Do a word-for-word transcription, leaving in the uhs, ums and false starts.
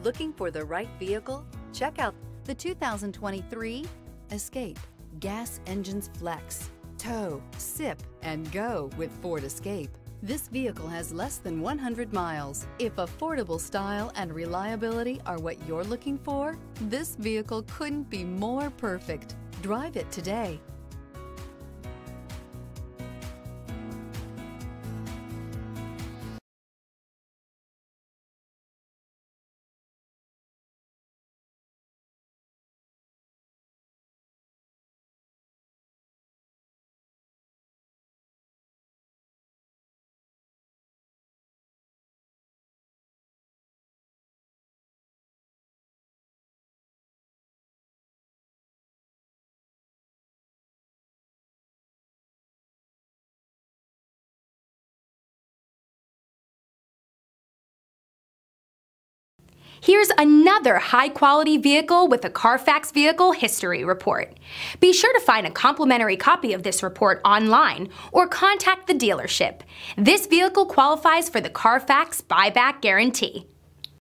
Looking for the right vehicle? Check out the two thousand twenty-three Escape. Gas engines flex, tow, sip, and go with Ford Escape. This vehicle has less than one hundred miles. If affordable style and reliability are what you're looking for, this vehicle couldn't be more perfect. Drive it today. Here's another high-quality vehicle with a Carfax Vehicle History Report. Be sure to find a complimentary copy of this report online or contact the dealership. This vehicle qualifies for the Carfax Buyback Guarantee.